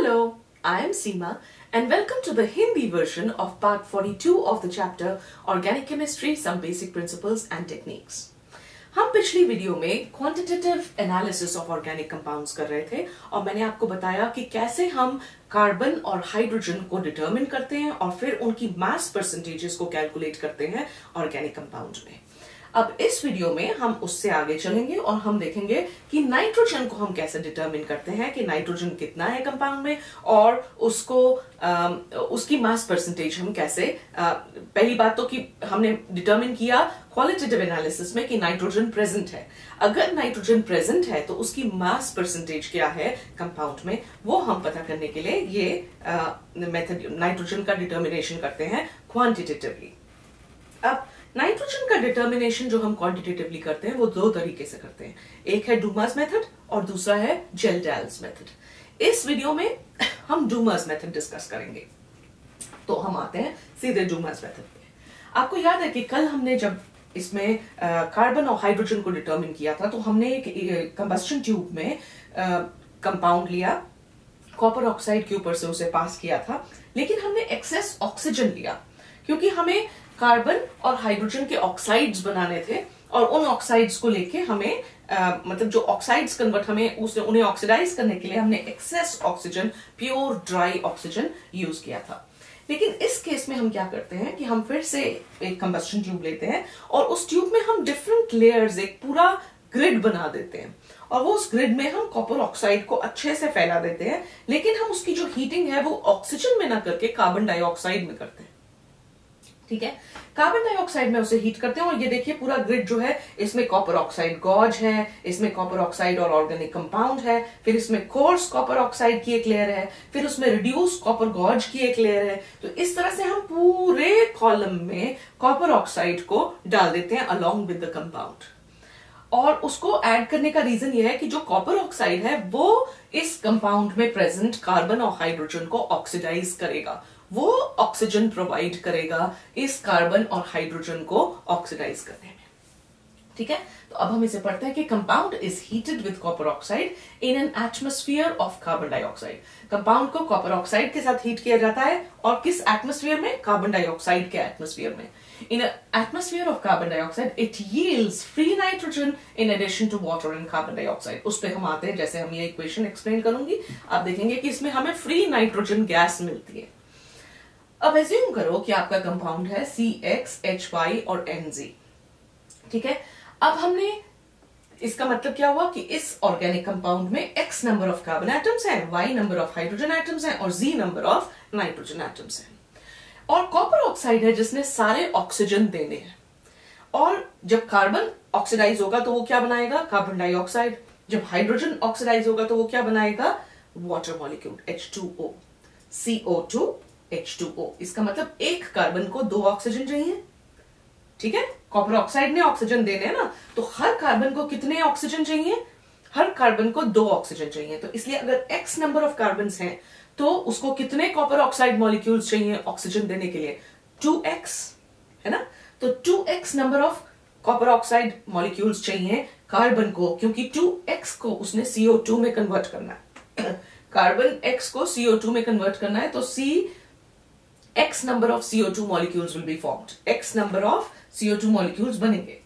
Hello, I am Seema and welcome to the Hindi version of part 42 of the chapter Organic Chemistry, Some Basic Principles and Techniques. हम पिछली video में quantitative analysis of organic compounds कर रहे थे और मैंने आपको बताया कि कैसे हम कार्बन और हाइड्रोजन को डिटरमिन करते हैं और फिर उनकी मास परसेंटेजेस को कैलकुलेट करते हैं ऑर्गेनिक कंपाउंड में। अब इस वीडियो में हम उससे आगे चलेंगे और हम देखेंगे कि नाइट्रोजन को हम कैसे डिटरमिन करते हैं कि नाइट्रोजन कितना है कंपाउंड में और उसको उसकी मास परसेंटेज हम कैसे पहली बात तो कि हमने डिटरमिन किया क्वालिटेटिव एनालिसिस में कि नाइट्रोजन प्रेजेंट है। अगर नाइट्रोजन प्रेजेंट है तो उसकी मास परसेंटेज क्या है कंपाउंड में, वो हम पता करने के लिए ये मेथड नाइट्रोजन का डिटर्मिनेशन करते हैं क्वांटिटेटिवली। अब नाइट्रोजन का डिटर्मिनेशन जो हम क्वांटिटेटिवली करते हैं वो दो तरीके से करते हैं, एक है डूमर्स मेथड और दूसरा है जेल्डाल्स मेथड। इस वीडियो में हम डूमर्स मेथड डिस्कस करेंगे, तो हम आते हैं सीधे डूमर्स मेथड पे। आपको याद है कि कल हमने जब इसमें कार्बन और हाइड्रोजन को डिटर्मिन किया था तो हमने एक कंबस्शन ट्यूब में कंपाउंड लिया, कॉपर ऑक्साइड के ऊपर से उसे पास किया था, लेकिन हमने एक्सेस ऑक्सीजन लिया क्योंकि हमें कार्बन और हाइड्रोजन के ऑक्साइड्स बनाने थे और उन ऑक्साइड्स को लेके हमें मतलब जो ऑक्साइड्स कन्वर्ट हमें उन्हें ऑक्सीडाइज करने के लिए हमने excess oxygen, pure dry oxygen use किया था। लेकिन इस केस में हम क्या करते हैं कि हम फिर से एक कंबस्शन ट्यूब लेते हैं और उस ट्यूब में हम डिफरेंट लेयर्स, एक पूरा ग्रिड बना देते हैं और वो उस ग्रिड में हम कॉपर ऑक्साइड को अच्छे से फैला देते हैं, लेकिन हम उसकी जो हीटिंग है वो ऑक्सीजन में ना करके कार्बन डाइऑक्साइड में करते हैं। ठीक है, कार्बन डाइऑक्साइड में उसे हीट करते हैं और ये देखिए पूरा ग्रिड जो है इसमें कॉपर ऑक्साइड गॉज है, इसमें कॉपर ऑक्साइड और ऑर्गेनिक कंपाउंड है, फिर इसमें कोर्स कॉपर ऑक्साइड की एक लेयर है, फिर उसमें रिड्यूस कॉपर गॉज की एक लेयर है। तो इस तरह से हम पूरे कॉलम में कॉपर ऑक्साइड को डाल देते हैं अलोंग विद द कंपाउंड। और उसको ऐड करने का रीजन ये है कि जो कॉपर ऑक्साइड है वो इस कंपाउंड में प्रेजेंट कार्बन और हाइड्रोजन को ऑक्सीडाइज करेगा, वो ऑक्सीजन प्रोवाइड करेगा इस कार्बन और हाइड्रोजन को ऑक्सीडाइज करने में। ठीक है, तो अब हम इसे पढ़ते हैं कि compound is heated with copper oxide in an atmosphere of carbon dioxide. Compound को कॉपर ऑक्साइड के साथ हीट किया जाता है और किस एटमॉस्फेयर में? कार्बन डाइऑक्साइड के एटमॉस्फेयर में। In an atmosphere of carbon dioxide, it yields free nitrogen in addition to water and carbon dioxide. उस पे हम आते हैं, जैसे हम ये इक्वेशन एक्सप्लेन करूंगी आप देखेंगे कि इसमें हमें फ्री नाइट्रोजन गैस मिलती है। अब एज्यूम करो कि आपका कंपाउंड है CXHY और NZ। ठीक है, अब हमने इसका मतलब क्या हुआ कि इस ऑर्गेनिक कंपाउंड में X number of carbon atoms हैं, Y number of hydrogen atoms हैं और Z number of nitrogen atoms हैं। और कॉपर ऑक्साइड है जिसने सारे ऑक्सीजन देने हैं और जब कार्बन ऑक्सीडाइज होगा तो वो क्या बनाएगा? Carbon dioxide. जब हाइड्रोजन ऑक्सीडाइज होगा तो वो क्या बनाएगा? Water molecule H2O, CO2 H2O। इसका मतलब एक कार्बन को दो ऑक्सीजन चाहिए। ठीक है, कॉपर ऑक्साइड ने ऑक्सीजन देने हैं ना, तो हर कार्बन को कितने ऑक्सीजन चाहिए? हर कार्बन को दो ऑक्सीजन चाहिए। तो इसलिए अगर X नंबर ऑफ कार्बन हैं तो उसको कितने कॉपर ऑक्साइड मॉलिक्यूल्स चाहिए ऑक्सीजन देने के लिए? 2x, है ना। तो 2x number of copper oxide molecules चाहिए कार्बन को, क्योंकि 2x को उसने CO2 में कन्वर्ट करना है। कार्बन x को CO2 में कन्वर्ट करना है तो x number of CO2 molecules will be formed, x number of CO2 molecules बनेंगे।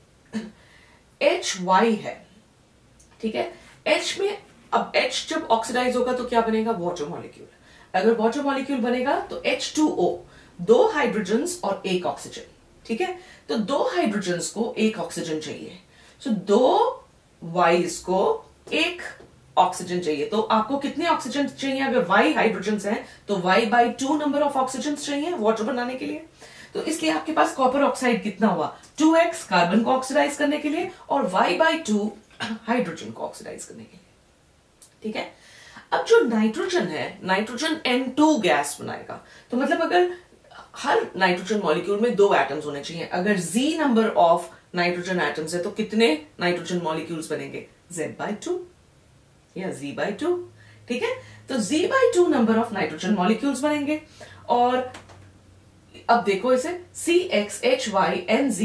HY है, ठीक है। H में अब H जब ऑक्सीडाइज होगा तो क्या बनेगा? Water molecule. अगर वाटर मॉलिक्यूल बनेगा तो H2O, दो हाइड्रोजन्स और एक ऑक्सीजन। ठीक है, तो दो हाइड्रोजन्स को एक ऑक्सीजन चाहिए, तो दो Y's को एक ऑक्सीजन चाहिए। तो आपको कितने ऑक्सीजन चाहिए? अगर Y हाइड्रोजन्स हैं तो Y/2 नंबर ऑफ ऑक्सीजन चाहिए वाटर बनाने के लिए। तो इसलिए आपके पास कॉपर ऑक्साइड कितना हुआ? 2x कार्बन को ऑक्सीडाइज करने के लिए और Y/2 हाइड्रोजन को ऑक्सीडाइज करने के लिए। ठीक है, अब जो नाइट्रोजन है, नाइट्रोजन N2 गैस बनाएगा। तो मतलब अगर हर नाइट्रोजन मॉलिक्यूल में दो एटम्स होने चाहिए, अगर Z number of nitrogen atoms है तो कितने नाइट्रोजन मॉलिक्यूल्स बनेंगे? Z/2 या Z/2। ठीक है, तो Z/2 number of nitrogen molecules बनेंगे। और अब देखो इसे CXHY NZ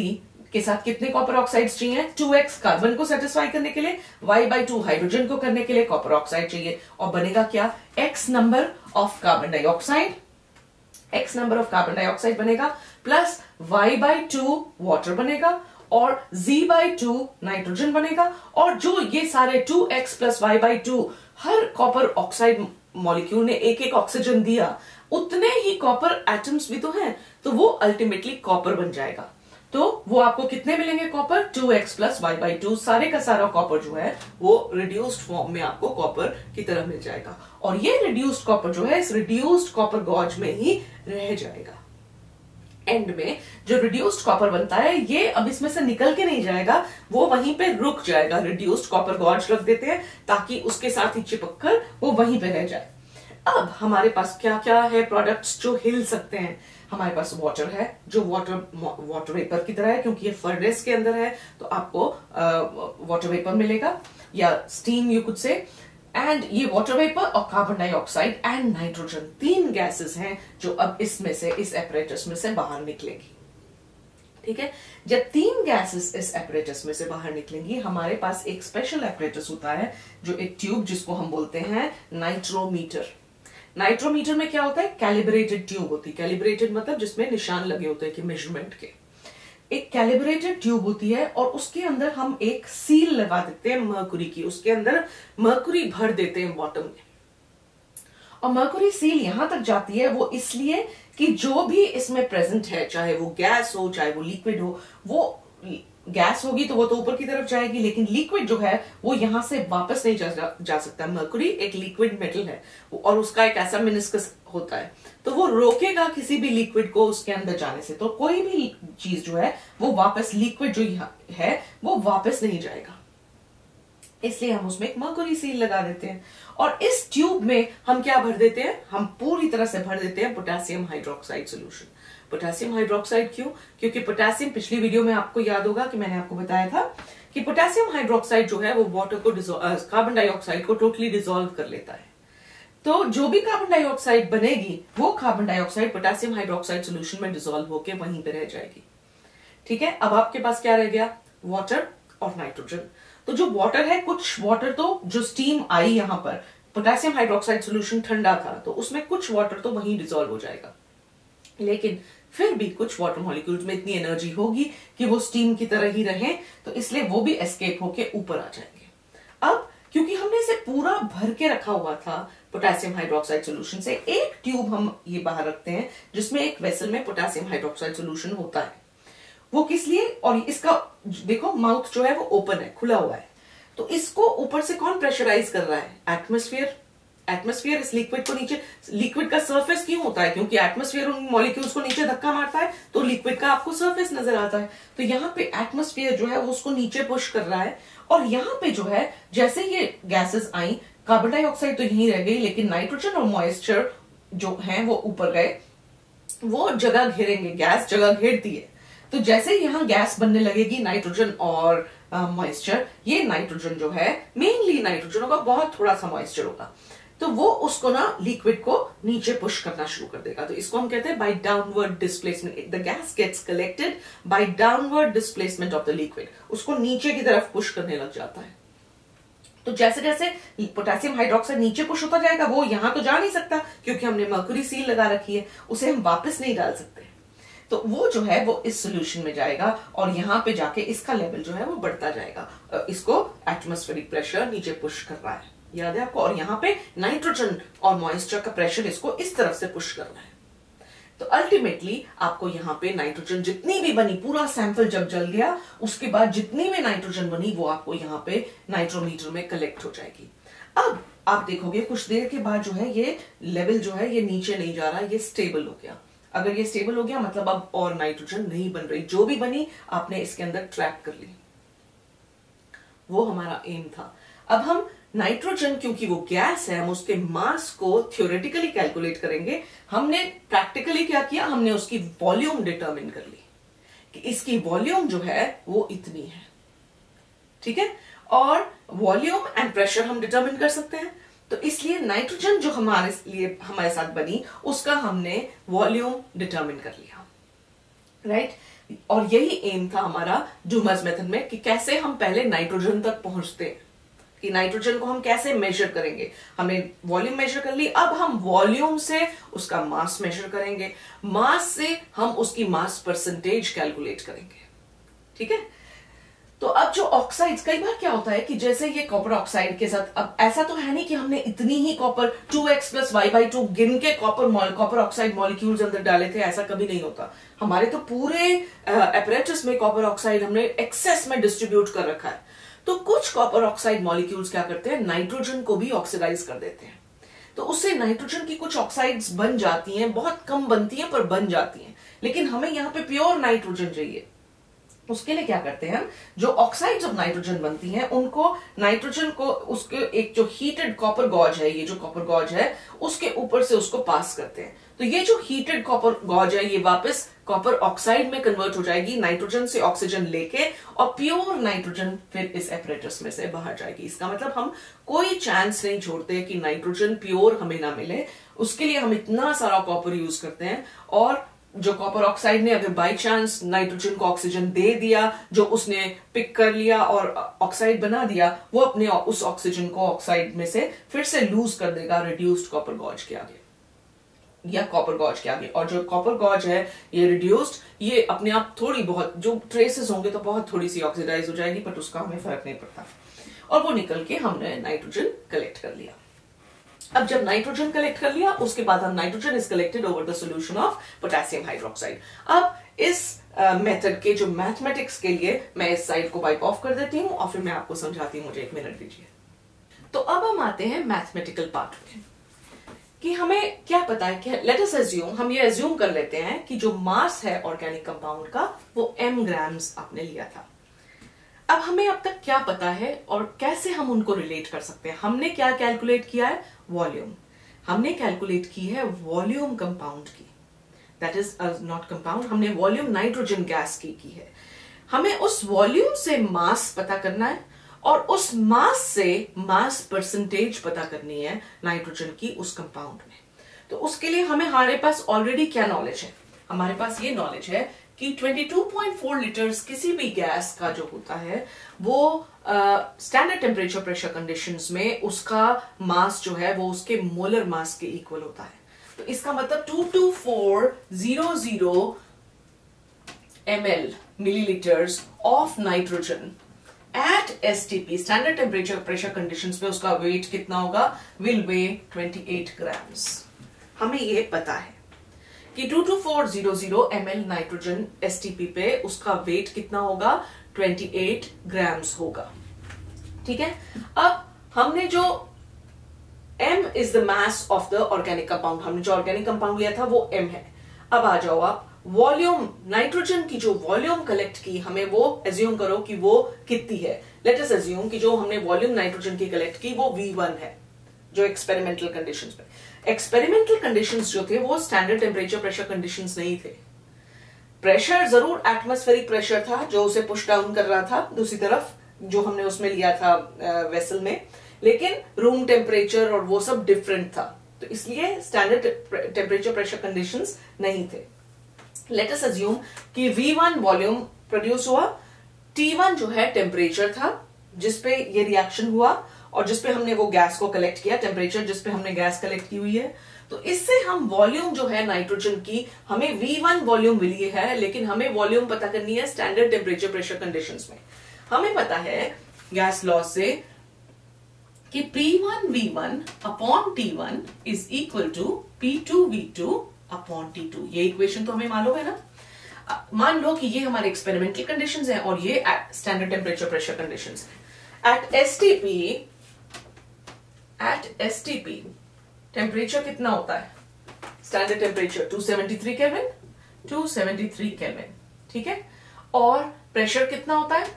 के साथ कितने कॉपर ऑक्साइड्स चाहिए? 2x कार्बन को सेटिस्फाई करने के लिए, y/2 हाइड्रोजन को करने के लिए कॉपर ऑक्साइड चाहिए, और बनेगा क्या? x number of carbon dioxide, x number of carbon dioxide बनेगा, प्लस y/2 वाटर बनेगा, और z/2 नाइट्रोजन बनेगा। और जो ये सारे 2x प्लस y/2 हर कॉपर ऑक्साइड मॉलिक्यूल ने एक एक ऑक्सीजन दिया, उतने ही कॉपर एटम्स भी तो हैं, तो वो अल्टीमेटली कॉपर बन जाएगा। तो वो आपको कितने मिलेंगे कॉपर? 2x प्लस y/2, सारे का सारा कॉपर जो है वो रिड्यूस्ड फॉर्म में आपको कॉपर की तरह मिल जाएगा। और ये रिड्यूस्ड कॉपर जो है इस रिड्यूस्ड कॉपर गॉज में ही रह जाएगा। एंड में जो रिड्यूस्ड कॉपर बनता है ये अब इसमें से निकल के नहीं जाएगा, वो वहीं पे रुक जाएगा। रिड्यूस्ड कॉपर गॉज रख देते हैं ताकि उसके साथ ही चिपक वो वहीं पे रह जाए। अब हमारे पास क्या क्या है प्रोडक्ट्स जो हिल सकते हैं? हमारे पास वाटर है, जो वाटर वेपर की तरह है, क्योंकि ये फर्नेस के अंदर है तो आपको वाटर वेपर मिलेगा, या स्टीम यू कुड से। एंड ये वाटर वेपर और carbon dioxide and nitrogen 3 gases हैं जो अब इसमें से, इस एपरेटस में से बाहर निकलेगी। ठीक है, जब 3 गैसेस इस एपरेटस में से बाहर निकलेंगी, हमारे पास एक स्पेशल एपरेटस होता है, जो एक ट्यूब जिसको हम बोलते हैं नाइट्रोमीटर। नाइट्रोमीटर में क्या होता है? कैलिब्रेटेड ट्यूब होती है। कैलिब्रेटेड मतलब जिसमें निशान लगे होते हैं कि मेजरमेंट के। एक कैलिब्रेटेड ट्यूब होती है और उसके अंदर हम एक सील लगा देते हैं मर्कुरी की, उसके अंदर मर्कुरी भर देते हैं बॉटम में। और मर्कुरी सील यहां तक जाती है वो इसलिए कि जो भी इसमें प्रेजेंट है, चाहे वो गैस हो चाहे वो लिक्विड हो, वो गैस होगी तो वो तो ऊपर की तरफ जाएगी, लेकिन लिक्विड जो है वो यहां से वापस नहीं जा सकता। मर्कुरी एक लिक्विड मेटल है और उसका एक ऐसा मिनिस्कस होता है, तो वो रोकेगा किसी भी लिक्विड को उसके अंदर जाने से। तो कोई भी चीज जो है वो वापस, लिक्विड जो है वो वापस नहीं जाएगा, इसलिए हम उसमें एक मर्कुरी सील लगा देते हैं। और इस ट्यूब में हम क्या भर देते हैं? हम पूरी तरह से भर देते हैं potassium hydroxide solution. Potassium hydroxide क्यों? क्योंकि पोटेशियम, पिछली वीडियो में आपको याद होगा कि मैंने आपको बताया था कि पोटेशियम हाइड्रोक्साइड जो है वो वाटर को, कार्बन डाइऑक्साइड को टोटली डिसॉल्व कर लेता है। तो जो भी कार्बन डाइऑक्साइड बनेगी वो carbon dioxide potassium hydroxide solution में डिसॉल्व होकर वहीं पे रह जाएगी। ठीक है, अब आपके पास क्या रह गया? वाटर और नाइट्रोजन। तो जो वाटर है, कुछ वाटर तो जो स्टीम आई यहां पर, पोटेशियम हाइड्रोक्साइड सोल्यूशन ठंडा था तो उसमें कुछ वाटर तो वहीं डिसॉल्व हो जाएगा, लेकिन फिर भी कुछ वाटर मॉलिक्यूल्स में इतनी एनर्जी होगी कि वो स्टीम की तरह ही रहे, तो इसलिए वो भी एस्केप होके ऊपर आ जाएंगे। अब क्योंकि हमने इसे पूरा भर के रखा हुआ था पोटेशियम हाइड्रोक्साइड सोल्यूशन से, एक ट्यूब हम ये बाहर रखते हैं जिसमें एक वेसल में पोटेशियम हाइड्रोक्साइड सोल्यूशन होता है। वो किस लिए? और इसका देखो माउथ जो है वो ओपन है, खुला हुआ है, तो इसको ऊपर से कौन प्रेशराइज कर रहा है? एटमॉस्फेयर। एटमॉस्फेयर इस लिक्विड को नीचे, लिक्विड का सरफेस क्यों होता है? क्योंकि एटमॉस्फेयर उन मॉलिक्यूल्स को नीचे धक्का मारता है तो लिक्विड का आपको सरफेस नजर आता है। तो यहाँ पे एटमॉस्फेयर जो है वो उसको नीचे पुश कर रहा है, और यहाँ पे जो है जैसे ये गैसेस आई, कार्बन डाइऑक्साइड तो यहीं रह गई, लेकिन नाइट्रोजन और मॉइस्चर जो है वो ऊपर गए, वो जगह घेरेंगे, गैस जगह घेरती है। तो जैसे यहां गैस बनने लगेगी नाइट्रोजन और मॉइस्चर, ये नाइट्रोजन जो है मेनली नाइट्रोजन होगा, बहुत थोड़ा सा मॉइस्चर होगा, तो वो उसको ना लिक्विड को नीचे पुश करना शुरू कर देगा। तो इसको हम कहते हैं by downward displacement. The gas gets collected by downward displacement of the liquid, उसको नीचे की तरफ पुश करने लग जाता है। तो जैसे जैसे पोटेशियम हाइड्रोक्साइड नीचे पुश होता जाएगा, वो यहां तो जा नहीं सकता क्योंकि हमने मर्क्यूरी सील लगा रखी है, उसे हम वापस नहीं डाल सकते, तो वो जो है वो इस सोल्यूशन में जाएगा और यहां पे जाके इसका लेवल जो है वो बढ़ता जाएगा। इसको एटमॉस्फेरिक प्रेशर नीचे पुश कर रहा है, याद है आपको, और यहाँ पे नाइट्रोजन और मॉइस्चर का प्रेशर इसको इस तरफ से पुश कर रहा है। तो अल्टीमेटली आपको यहाँ पे नाइट्रोजन जितनी भी बनी, पूरा सैंपल जब जल गया उसके बाद जितनी भी नाइट्रोजन बनी वो आपको यहाँ पे नाइट्रोमीटर में कलेक्ट हो जाएगी। अब आप देखोगे कुछ देर के बाद जो है ये लेवल जो है ये नीचे नहीं जा रहा, ये स्टेबल हो गया। अगर ये स्टेबल हो गया मतलब अब और नाइट्रोजन नहीं बन रही, जो भी बनी आपने इसके अंदर ट्रैप कर ली, वो हमारा एम था। अब हम नाइट्रोजन, क्योंकि वो गैस है, हम उसके मास को थ्योरेटिकली कैलकुलेट करेंगे। हमने प्रैक्टिकली क्या किया, हमने उसकी वॉल्यूम डिटरमिन कर ली कि इसकी वॉल्यूम जो है वो इतनी है, ठीक है, और वॉल्यूम एंड प्रेशर हम डिटरमिन कर सकते हैं। तो इसलिए नाइट्रोजन जो हमारे साथ बनी उसका हमने वॉल्यूम डिटरमिन कर लिया, राइट। और यही एम था हमारा डूमर्स मेथड में कि कैसे हम पहले नाइट्रोजन तक पहुंचते हैं, कि नाइट्रोजन को हम कैसे मेजर करेंगे। हमने वॉल्यूम मेजर कर ली, अब हम वॉल्यूम से उसका मास मेजर करेंगे, मास से हम उसकी मास परसेंटेज कैलकुलेट करेंगे। ठीक है, तो अब जो ऑक्साइड्स, कई बार क्या होता है कि जैसे ये कॉपर ऑक्साइड के साथ, अब ऐसा तो है नहीं कि हमने इतनी ही कॉपर 2x + y/2 गिन के कॉपर ऑक्साइड मॉलिक्यूल्स अंदर डाले थे, ऐसा कभी नहीं होता। हमारे तो पूरे एपरेटस में कॉपर ऑक्साइड हमने एक्सेस में डिस्ट्रीब्यूट कर रखा है। तो कुछ कॉपर ऑक्साइड मॉलिक्यूल्स क्या करते हैं, नाइट्रोजन को भी ऑक्सीडाइज कर देते हैं, तो उससे नाइट्रोजन की कुछ ऑक्साइड्स बन जाती हैं, बहुत कम बनती हैं पर बन जाती हैं। लेकिन हमें यहाँ पे प्योर नाइट्रोजन चाहिए, उसके लिए क्या करते हैं, जो ऑक्साइड्स ऑफ नाइट्रोजन बनती हैं उनको, नाइट्रोजन को उसके एक जो हीटेड कॉपर गॉज है, ये जो कॉपर गॉज है उसके ऊपर से उसको पास करते हैं। तो ये जो हीटेड कॉपर गॉज है ये वापस कॉपर ऑक्साइड में कन्वर्ट हो जाएगी, नाइट्रोजन से ऑक्सीजन लेके, और प्योर नाइट्रोजन फिर इस एपरेटस में से बाहर जाएगी। इसका मतलब हम कोई चांस नहीं छोड़ते कि नाइट्रोजन प्योर हमें ना मिले, उसके लिए हम इतना सारा कॉपर यूज करते हैं। और जो कॉपर ऑक्साइड ने अगर बाई चांस नाइट्रोजन को ऑक्सीजन दे दिया, जो उसने पिक कर लिया और ऑक्साइड बना दिया, वो अपने उस ऑक्सीजन को ऑक्साइड में से फिर से लूज कर देगा रिड्यूस्ड कॉपर गॉज के आगे या कॉपर गॉज के आगे। और जो कॉपर गॉज है ये रिड्यूस्ड, ये अपने आप थोड़ी बहुत जो ट्रेसेस होंगे तो बहुत थोड़ी सी ऑक्सीडाइज हो जाएगी, बट उसका हमें फर्क नहीं पड़ता, और वो निकल के हमने नाइट्रोजन कलेक्ट कर लिया। अब जब नाइट्रोजन कलेक्ट कर लिया, उसके बाद हम nitrogen is collected over the solution of potassium hydroxide. अब इस मेथड के जो मैथमेटिक्स के लिए मैं इस साइड को वाइप ऑफ कर देती हूं और फिर मैं आपको समझाती हूं, मुझे 1 मिनट दीजिए। तो अब हम आते हैं मैथमेटिकल पार्ट में कि हमें क्या पता है कि लेट अस अज्यूम, हम ये अज्यूम कर लेते हैं कि जो मास है ऑर्गेनिक कंपाउंड का वो m ग्राम्स आपने लिया था। अब हमें अब तक क्या पता है और कैसे हम उनको रिलेट कर सकते हैं। हमने क्या कैलकुलेट किया है, वॉल्यूम। हमने कैलकुलेट की है वॉल्यूम कंपाउंड की, दैट इज नॉट कंपाउंड, हमने वॉल्यूम नाइट्रोजन गैस की है। हमें उस वॉल्यूम से मास पता करना है और उस मास से मास परसेंटेज पता करनी है नाइट्रोजन की उस कंपाउंड में। तो उसके लिए हमारे पास ऑलरेडी क्या नॉलेज है, हमारे पास ये नॉलेज है कि 22.4 लीटर्स किसी भी गैस का जो होता है वो स्टैंडर्ड टेम्परेचर प्रेशर कंडीशंस में उसका मास जो है वो उसके मोलर मास के इक्वल होता है। तो इसका मतलब 22400 ml millilitres of nitrogen at STP standard temperature pressure conditions में उसका वेट कितना होगा, विल वे 28 ग्राम्स। हमें ये पता है कि 22400 ml नाइट्रोजन STP पे उसका वेट कितना होगा, 28 ग्राम्स होगा। ठीक है, अब हमने जो m is the mass of the organic compound, हमने जो ऑर्गेनिक कंपाउंड लिया था वो m है। अब आ जाओ आप वॉल्यूम, नाइट्रोजन की जो वॉल्यूम कलेक्ट की, हमें वो एज्यूम करो कि वो कितनी है। लेट अस एज्यूम कि जो हमने वॉल्यूम नाइट्रोजन की कलेक्ट की वो V1 है, जो एक्सपेरिमेंटल कंडीशंस में। एक्सपेरिमेंटल कंडीशंस जो थे वो स्टैंडर्ड टेम्परेचर प्रेशर कंडीशंस नहीं थे। प्रेशर जरूर एटमॉस्फेरिक प्रेशर था जो उसे पुश डाउन कर रहा था दूसरी तरफ, जो हमने उसमें लिया था वेसल में, लेकिन रूम टेम्परेचर और वो सब डिफरेंट था, तो इसलिए स्टैंडर्ड टेम्परेचर प्रेशर कंडीशंस नहीं थे। लेट अस अज्यूम कि V1 वॉल्यूम प्रोड्यूस हुआ, T1 जो है टेम्परेचर था जिसपे ये रिएक्शन हुआ और जिसपे हमने वो गैस को कलेक्ट किया, टेम्परेचर जिसपे हमने गैस कलेक्ट की हुई है। तो इससे हम वॉल्यूम जो है नाइट्रोजन की, हमें V1 वॉल्यूम मिली है, लेकिन हमें वॉल्यूम पता करनी है स्टैंडर्ड टेम्परेचर प्रेशर कंडीशंस में। हमें पता है गैस लॉ से कि P1V1 upon T1 is equal to P2V2 upon T2। ये इक्वेशन तो हमें मालूम है ना। मान लो कि ये हमारे एक्सपेरिमेंटल कंडीशंस हैं और ये स्टैंडर्ड टेम्परेचर प्रेशर कंडीशंस हैं। एट STP टेम्परेचर कितना होता है, स्टैंडर्ड टेम्परेचर 273 केल्विन, 273 केल्विन, ठीक है। और प्रेशर कितना होता है,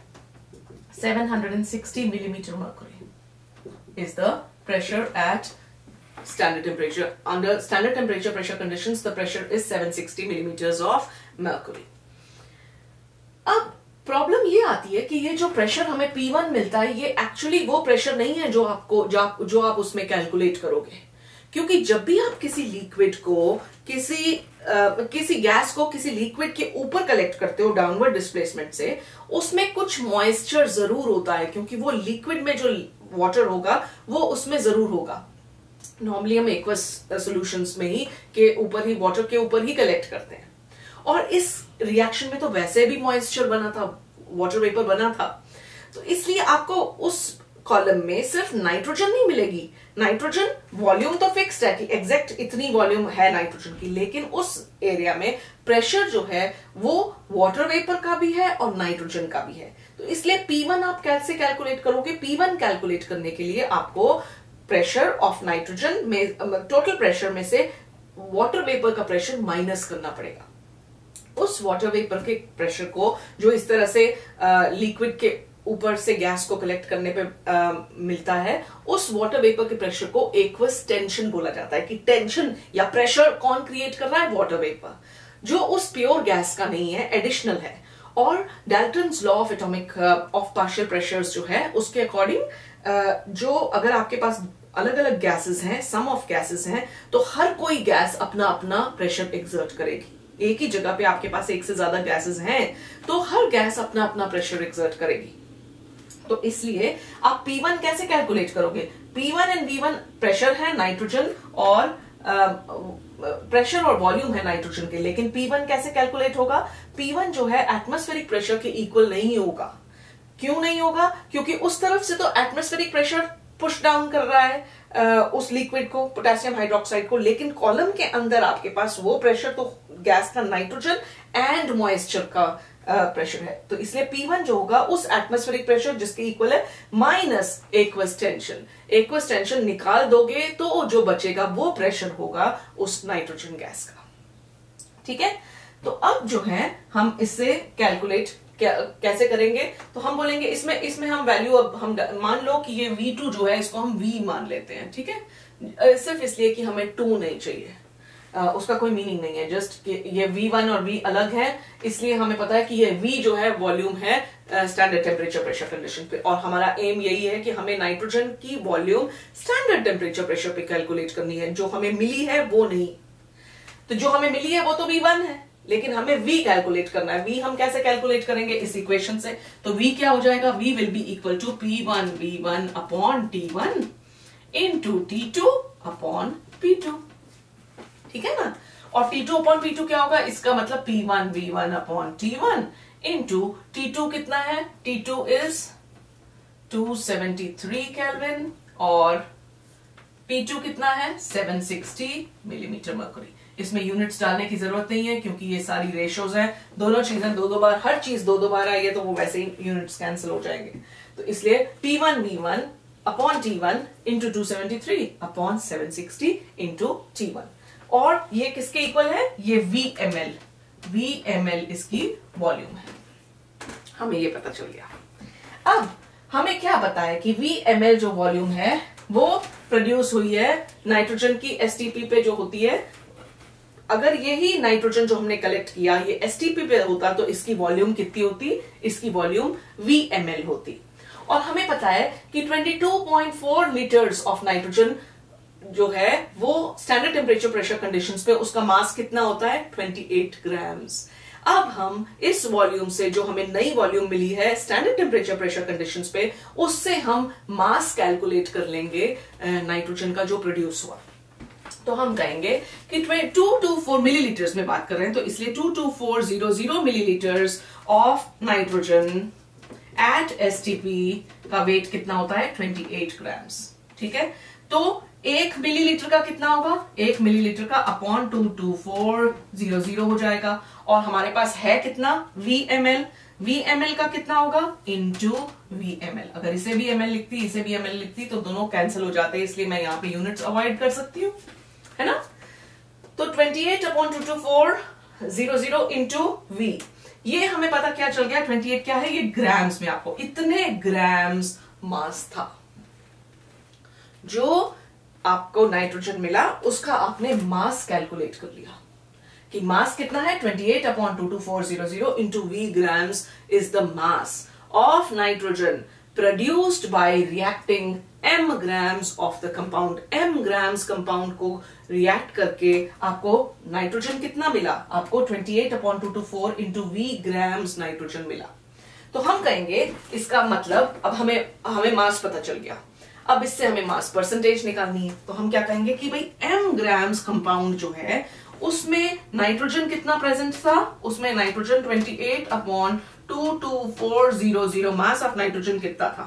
760 millimetre mercury is the pressure at standard temperature. Under standard temperature pressure conditions, the pressure is 760 millimeters of mercury. अब प्रॉब्लम ये आती है कि ये जो प्रेशर हमें P1 मिलता है ये एक्चुअली वो प्रेशर नहीं है जो आप उसमें कैलकुलेट करोगे, क्योंकि जब भी आप किसी लिक्विड को किसी किसी गैस को किसी लिक्विड के ऊपर कलेक्ट करते हो डाउनवर्ड डिस्प्लेसमेंट से, उसमें कुछ मॉइस्चर जरूर होता है, क्योंकि वो लिक्विड में जो वाटर होगा वो उसमें जरूर होगा। नॉर्मली हम एक्वस सॉल्यूशंस में ही के ऊपर ही, वाटर के ऊपर ही कलेक्ट करते हैं। और इस रिएक्शन में तो वैसे भी मॉइस्चर बना था, वाटर वेपर बना था, तो इसलिए आपको उस कॉलम में सिर्फ नाइट्रोजन नहीं मिलेगी। नाइट्रोजन वॉल्यूम तो फिक्स्ड है कि एग्जैक्ट इतनी वॉल्यूम है नाइट्रोजन की, लेकिन उस एरिया में प्रेशर जो है वो वाटर वेपर का भी है और नाइट्रोजन का भी है। तो इसलिए P1 आप कैसे कैलकुलेट करोगे? P1 कैलकुलेट करने के लिए आपको प्रेशर ऑफ नाइट्रोजन में, टोटल प्रेशर में से वाटर वेपर का प्रेशर माइनस करना पड़ेगा। उस वाटर वेपर के प्रेशर को जो इस तरह से लिक्विड के ऊपर से गैस को कलेक्ट करने पे मिलता है, उस वाटर वेपर के प्रेशर को एक्वस टेंशन बोला जाता है। कि टेंशन या प्रेशर कौन क्रिएट कर रहा है? वाटर वेपर, जो उस प्योर गैस का नहीं है, एडिशनल है। और Dalton's law of atomic of partial pressures जो है उसके अकॉर्डिंग जो अगर आपके पास अलग अलग गैसेस हैं, सम ऑफ गैसेस हैं, तो हर कोई गैस अपना अपना प्रेशर एक्सर्ट करेगी। एक ही जगह पे आपके पास एक से ज्यादा गैसेस हैं तो हर गैस अपना अपना प्रेशर एक्सर्ट करेगी। तो इसलिए आप P1 कैसे कैलकुलेट करोगे? P1 एंड V1 प्रेशर है नाइट्रोजन और प्रेशर और वॉल्यूम है नाइट्रोजन के, लेकिन P1 कैसे कैलकुलेट होगा? P1 जो है एटमॉस्फेरिक प्रेशर के इक्वल नहीं होगा। क्यों नहीं होगा? क्योंकि उस तरफ से तो एटमॉस्फेरिक प्रेशर पुश डाउन कर रहा है उस लिक्विड को, पोटेशियम हाइड्रोक्साइड को, लेकिन कॉलम के अंदर आपके पास वो प्रेशर तो गैस का नाइट्रोजन एंड मॉइस्चर का प्रेशर है। तो इसलिए P1 जो होगा उस एटमॉस्फेरिक प्रेशर जिसके इक्वल है minus aqueous tension. Aqueous tension निकाल दोगे तो जो बचेगा वो प्रेशर होगा उस नाइट्रोजन गैस का। ठीक है, तो अब जो है हम इससे कैलकुलेट कैसे करेंगे? तो हम बोलेंगे इसमें हम वैल्यू, अब हम मान लो कि ये V2 जो है इसको हम V मान लेते हैं। ठीक है, सिर्फ इसलिए कि हमें 2 नहीं चाहिए, उसका कोई मीनिंग नहीं है, जस्ट ये V1 और V अलग है, इसलिए हमें पता है कि ये V जो है वॉल्यूम है स्टैंडर्ड टेम्परेचर प्रेशर कंडीशन पे, और हमारा एम यही है कि हमें नाइट्रोजन की वॉल्यूम स्टैंडर्ड टेम्परेचर प्रेशर पे कैलकुलेट करनी है। जो हमें मिली है वो नहीं, तो जो हमें मिली है वो तो V1 है, लेकिन हमें V कैलकुलेट करना है। V हम कैसे कैलकुलेट करेंगे? इस इक्वेशन से। तो V क्या हो जाएगा? V will be equal to P1 V1 upon T1 into T2 upon P2। ठीक है ना? और T2 अपॉन P2 क्या होगा? इसका मतलब P1 V1 upon T1 into T2 कितना है? T2 इज 273 केल्विन और P2 कितना है? 760 मिलीमीटर मरकरी। इसमें यूनिट्स डालने की जरूरत नहीं है क्योंकि ये सारी रेशोज हैं, दोनों चीजें दो बार, हर चीज दो बार आई है तो वो वैसे ही यूनिट्स कैंसिल हो जाएंगे। तो इसलिए P1 V1 upon T1 into 273 upon 760 into T1। और ये किसके इक्वल है? ये VmL इसकी वॉल्यूम है। हमें ये पता चल गया। अब हमें क्या पता है कि VmL जो वॉल्यूम है वो प्रोड्यूस हुई है नाइट्रोजन की STP पे जो होती है। अगर यही नाइट्रोजन जो हमने कलेक्ट किया ये STP पे होता तो इसकी वॉल्यूम कितनी होती? इसकी वॉल्यूम VmL होती। और हमें पता है कि 22.4 लीटर्स ऑफ नाइट्रोजन जो है वो स्टैंडर्ड टेम्परेचर प्रेशर कंडीशंस पे उसका मास कितना होता है? 28 ग्राम्स। अब हम इस वॉल्यूम से जो हमें नई वॉल्यूम मिली है स्टैंडर्ड टेम्परेचर प्रेशर कंडीशंस पे, उससे हम मास कैलकुलेट कर लेंगे नाइट्रोजन का जो प्रोड्यूस हुआ। तो हम कहेंगे कि 224 मिलीलीटर्स में बात कर रहे हैं, तो इसलिए 22400 millilitres of nitrogen at STP का वेट कितना होता है? 28 ग्राम्स। ठीक है, तो 1 मिलीलीटर का कितना होगा? 1 मिलीलीटर का अपॉन 22400 हो जाएगा। और हमारे पास है कितना? VmL का कितना होगा? Into VmL। अगर इसे भी ml लिखती, इसे भी ml लिखती तो दोनों कैंसिल हो जाते हैं, इसलिए मैं यहाँ पे यूनिट्स अवॉइड कर सकती हूँ, है ना? तो 28 अपॉन 22400 इंटू V, ये हमें पता क्या चल गया? 28 क्या है? ये ग्राम्स में, आपको इतने ग्राम्स मास था जो आपको नाइट्रोजन मिला, उसका आपने मास कैलकुलेट कर लिया कि मास कितना है? 28 upon 22400 into V grams is the mass of nitrogen produced by reacting m grams of the compound. m grams compound को रिएक्ट करके आपको नाइट्रोजन कितना मिला? आपको 28/224 into v ग्राम्स नाइट्रोजन मिला. तो हम कहेंगे इसका मतलब अब हमें मास पता चल गया. अब इससे हमें मास परसेंटेज निकालनी है. तो हम क्या कहेंगे कि भाई m ग्राम्स कंपाउंड जो है उसमें नाइट्रोजन कितना प्रेजेंट था? उसमें नाइट्रोजन 28/22400 मास ऑफ नाइट्रोजन कितना था?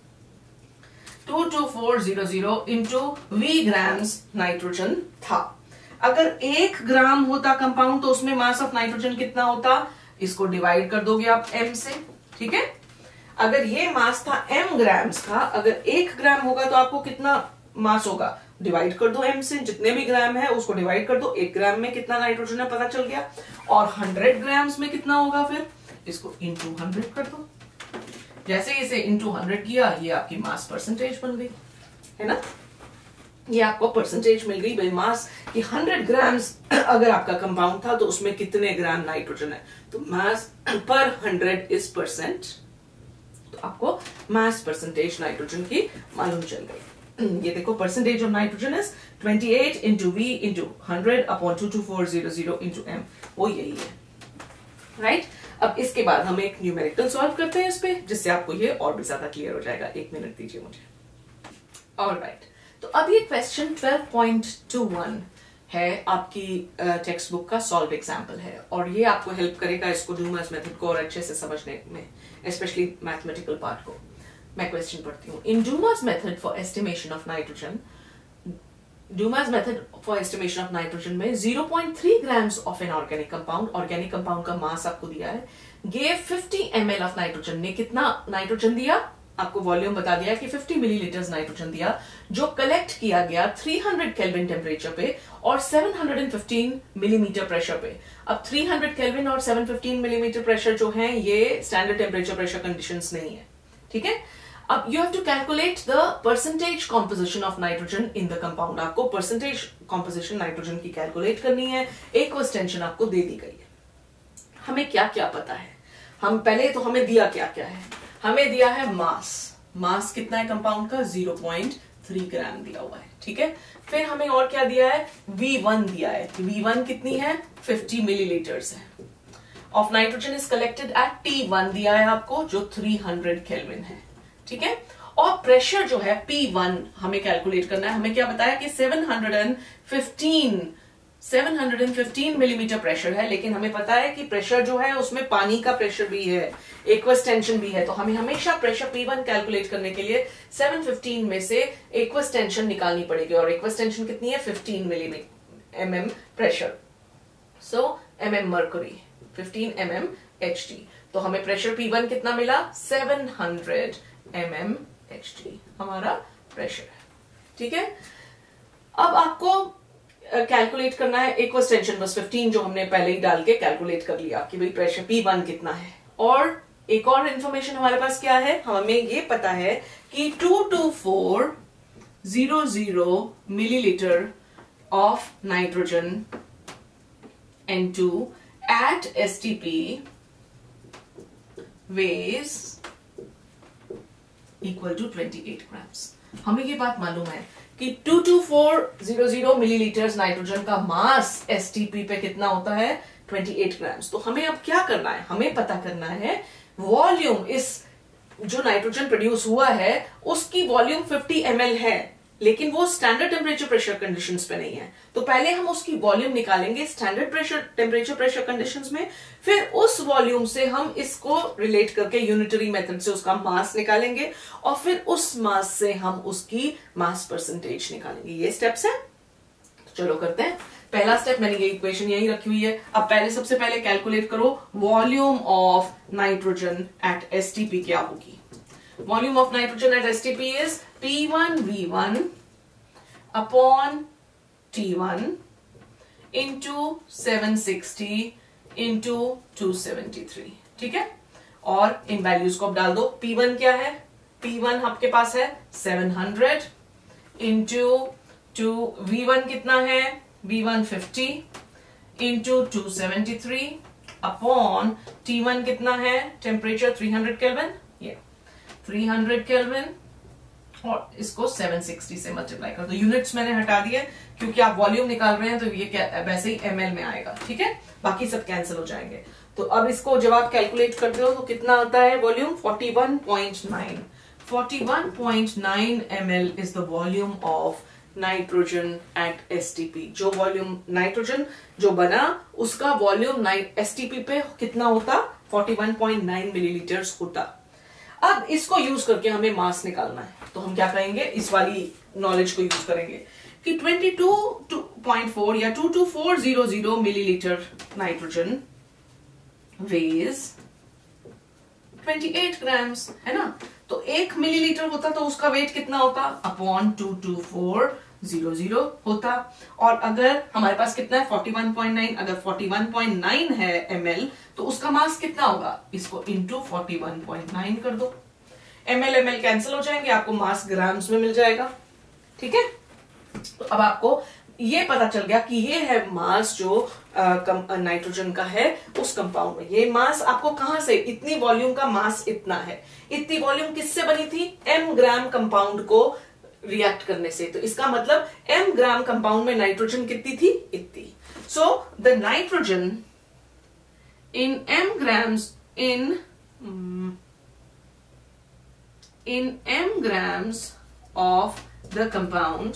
22400 इंटू v ग्राम्स नाइट्रोजन था. अगर 1 ग्राम होता कंपाउंड तो उसमें मास ऑफ नाइट्रोजन कितना होता? इसको डिवाइड कर दोगे आप m से. ठीक है, अगर ये मास था m ग्राम्स का, अगर 1 ग्राम होगा तो आपको कितना मास होगा? डिवाइड कर दो m से, जितने भी ग्राम है उसको डिवाइड कर दो. 1 ग्राम में कितना नाइट्रोजन है पता चल गया. और 100 ग्राम्स में कितना होगा? फिर इसको इंटू 100 कर दो. जैसे इसे इंटू 100 किया, ये आपकी मास परसेंटेज बन गई, है ना. ये आपको परसेंटेज मिल गई भाई मास कि 100 ग्राम्स अगर आपका कंपाउंड था तो उसमें कितने ग्राम नाइट्रोजन है. तो मास पर 100 इज परसेंट. तो आपको मास परसेंटेज नाइट्रोजन की मालूम चल गई. ये देखो, percentage of nitrogen is 28 into v into 100/22400 into m. वो यही है, राइट. अब इसके बाद हम एक न्यूमेरिकल सॉल्व करते हैं इस पे, जिससे आपको ये और भी ज्यादा क्लियर हो जाएगा. 1 मिनट दीजिए मुझे. ऑलराइट, तो अब ये क्वेश्चन 12.21 है, आपकी टेक्स्ट बुक का सॉल्व एग्जाम्पल है. और ये आपको हेल्प करेगा इसको डूमर्स मेथड को और अच्छे से समझने में, स्पेशली मैथमेटिकल पार्ट को. मैं क्वेश्चन पढ़ती हूँ. In Dumas method for estimation of nitrogen, Dumas method for estimation of nitrogen में 0.3 grams of an organic compound, organic compound का मास आपको दिया है, गेव 50 ml ऑफ नाइट्रोजन, ने कितना नाइट्रोजन दिया? आपको वॉल्यूम बता दिया कि 50 मिलीलीटर नाइट्रोजन दिया, जो कलेक्ट किया गया 300 केल्विन टेम्परेचर पे और 715 मिलीमीटर प्रेशर पे. अब 300 केल्विन और 715 मिलीमीटर प्रेशर जो है ये स्टैंडर्ड टेम्परेचर प्रेशर कंडीशंस नहीं है. ठीक है. अब you have to calculate the percentage composition of nitrogen in the compound. आपको परसेंटेज कॉम्पोजिशन नाइट्रोजन की कैलकुलेट करनी है. एक क्वेश्चन आपको दे दी गई है. हमें क्या क्या पता है? हम पहले तो हमें दिया क्या क्या है? हमें दिया है मास. मास कितना है कंपाउंड का? 0.3 ग्राम दिया हुआ है. ठीक है. फिर हमें और क्या दिया है? V1 दिया है. V1 कितनी है? 50 मिलीलीटर्स है. Of nitrogen is collected at T1 दिया है आपको, जो 300 केल्विन है. ठीक है. और प्रेशर जो है P1 हमें कैलकुलेट करना है. हमें क्या बताया कि 715 मिलीमीटर प्रेशर है, लेकिन हमें पता है कि प्रेशर जो है उसमें पानी का प्रेशर भी है, एक्वस टेंशन भी है. तो हमें हमेशा प्रेशर P1 कैलकुलेट करने के लिए 715 में से एक्वस टेंशन निकालनी पड़ेगी. और एक्वस टेंशन कितनी है? 15 mm pressure. So mm mercury, 15 mm Hg. तो हमें प्रेशर P1 कितना मिला? 700 mm Hg हमारा प्रेशर है. ठीक है. अब आपको कैलकुलेट करना है एक्वस टेंशन बस 15, जो हमने पहले ही डाल के कैलकुलेट कर लिया कि भाई प्रेशर P1 कितना है. और एक और इंफॉर्मेशन हमारे पास क्या है? हमें ये पता है कि 22400 millilitre of nitrogen N2 at STP weighs equal to 28 grams. हमें ये बात मालूम है कि 22400 मिलीलीटर नाइट्रोजन का मास STP पे कितना होता है? 28 ग्राम्स. तो हमें अब क्या करना है? हमें पता करना है वॉल्यूम. इस जो नाइट्रोजन प्रोड्यूस हुआ है उसकी वॉल्यूम 50 ml है, लेकिन वो स्टैंडर्ड टेम्परेचर प्रेशर कंडीशंस पे नहीं है. तो पहले हम उसकी वॉल्यूम निकालेंगे स्टैंडर्ड टेम्परेचर प्रेशर कंडीशंस में. फिर उस वॉल्यूम से हम इसको रिलेट करके यूनिटरी मेथड से उसका मास निकालेंगे और फिर उस मास से हम उसकी मास परसेंटेज निकालेंगे. ये स्टेप्स है. तो चलो करते हैं. पहला स्टेप, मैंने ये इक्वेशन यही रखी हुई है. अब सबसे पहले कैलकुलेट करो volume of nitrogen at STP क्या होगी. Volume of nitrogen at STP is P1V1 upon T1 into 760 into 273. ठीक है. और इन वैल्यूज को अब डाल दो. P1 क्या है? P1 आपके पास है 700 into 2. V1 कितना है? V1 50 into 273 upon T1 कितना है? Temperature 300 kelvin. 300 300 केल्विन और इसको 760 से मल्टीप्लाई कर दो। यूनिट्स मैंने हटा दिए क्योंकि आप वॉल्यूम निकाल रहे हैं तो ये वैसे ही ml में आएगा, ठीक है, बाकी सब कैंसिल हो जाएंगे। तो अब इसको जब आप कैलकुलेट करते हो तो कितना आता है volume 41.9 ml is the volume of nitrogen at STP. जो वॉल्यूम नाइट्रोजन जो बना उसका वॉल्यूम एसटीपी पे कितना होता 41.9 मिलीलीटर्स होता। अब इसको यूज करके हमें मास निकालना है, तो हम क्या करेंगे, इस वाली नॉलेज को यूज करेंगे कि 22.4 या 22400 मिलीलीटर नाइट्रोजन वेज 28 ग्राम्स, है ना। तो 1 मिलीलीटर होता तो उसका वेट कितना होता अपॉन 22400 होता। और अगर हमारे पास कितना है 41.9, अगर 41.9 है ml तो उसका मास कितना होगा, इसको इंटू 41.9 कर दो, ml कैंसिल हो जाएंगे, आपको मास ग्राम्स में मिल जाएगा, ठीक है। तो अब आपको ये पता चल गया कि ये है मास जो नाइट्रोजन का है उस कंपाउंड में। ये मास आपको कहां से, इतनी वॉल्यूम का मास इतना है, इतनी वॉल्यूम किससे बनी थी, m ग्राम कंपाउंड को रिएक्ट करने से। तो इसका मतलब m ग्राम कंपाउंड में नाइट्रोजन कितनी थी, इतनी। So the nitrogen in m grams in m grams of the compound,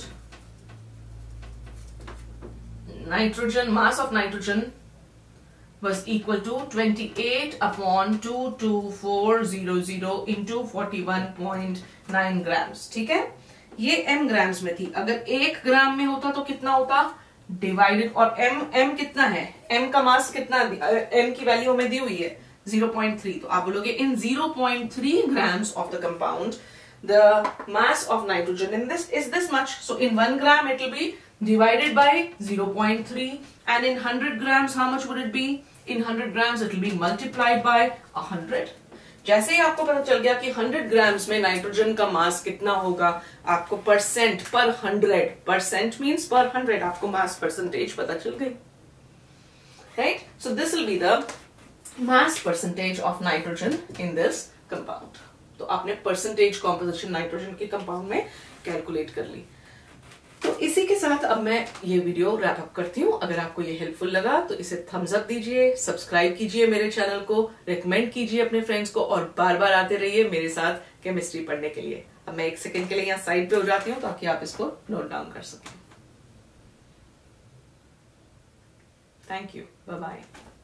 nitrogen, mass of nitrogen was equal to 28 upon 22400 into 41.9 grams, ठीक है। ये m ग्राम्स में थी, अगर 1 ग्राम में होता तो कितना होता डिवाइडेड, और m कितना है, m का मास कितना, m की वैल्यू हमें दी हुई है 0.3, तो आप बोलोगे इन 0.3 grams of the compound the mass of nitrogen in this is this much, so in 1 gram it will be divided by 0.3, and in 100 grams how much would it be, in 100 grams it will be multiplied by 100। जैसे ही आपको पता चल गया कि 100 grams में nitrogen का मास कितना होगा, आपको परसेंट पर 100, परसेंट मींस पर 100, आपको मास परसेंटेज पता चल गई, right. So this will be the mass percentage of nitrogen in this compound. तो आपने परसेंटेज कॉम्पोजिशन नाइट्रोजन के कंपाउंड में कैलकुलेट कर ली। तो इसी के साथ अब मैं ये वीडियो रैप अप करती हूँ। अगर आपको ये हेल्पफुल लगा तो इसे थम्स अप दीजिए, सब्सक्राइब कीजिए मेरे चैनल को, रेकमेंड कीजिए अपने फ्रेंड्स को, और बार बार आते रहिए मेरे साथ केमिस्ट्री पढ़ने के लिए। अब मैं 1 सेकंड के लिए यहाँ साइड पे हो जाती हूँ ताकि आप इसको नोट डाउन कर सकें। Thank you, bye bye.